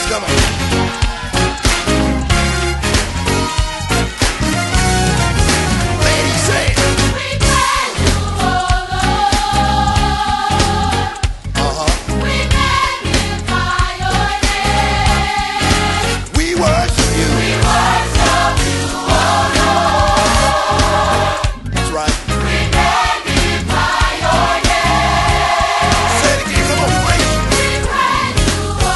Come on. Ladies, say it. We praise you, oh Lord. We magnify your name. We worship you. We worship you, oh Lord. That's right. We magnify your name. Say it again. Come on, praise you. We praise you, oh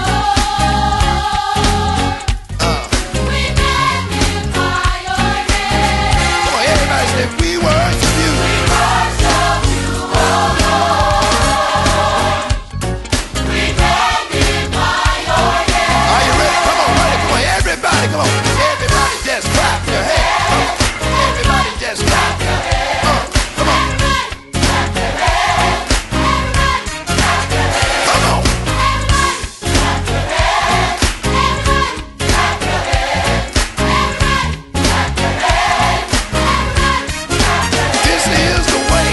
Lord. We magnify your name. Come on, everybody say, we worship you. We worship you, oh Lord. We magnify your name. Are you ready? Come on, ready. Come on, everybody. Come on. Everybody just clap your hands. Come on. Everybody just clap your hands. Come on. Come on. This is the way.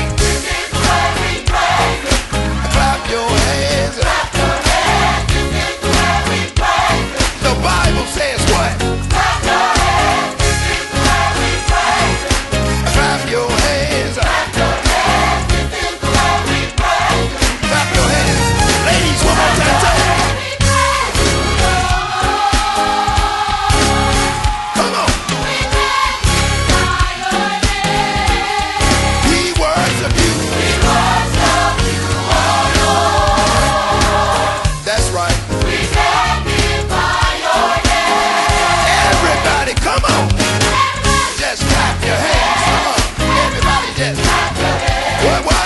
Clap your hands. The Bible says what? Clap your hands. Clap your hands. Ladies, one more time. Tell them. Come on. We worship you. That's right. Everybody, come on. Just clap your hands. Come on. Everybody just clap your hands. What?